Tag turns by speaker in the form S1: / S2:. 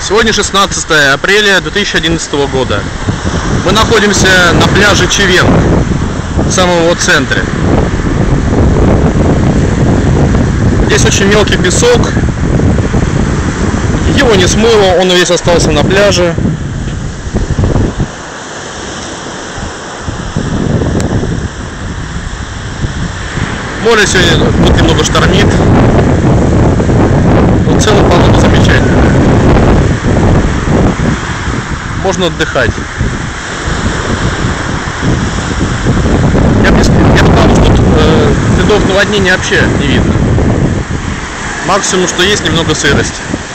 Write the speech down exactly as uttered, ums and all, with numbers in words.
S1: Сегодня шестнадцатое апреля две тысячи одиннадцатого года. Мы находимся на пляже Чевен, в самом его центре. Здесь очень мелкий песок. Его не смыло, он весь остался на пляже. Море сегодня вот немного штормит. Но в целом погода замечательная. Можно отдыхать. Я бы сказал, что тут э, следов наводнения вообще не видно. Максимум, что есть, немного сырости.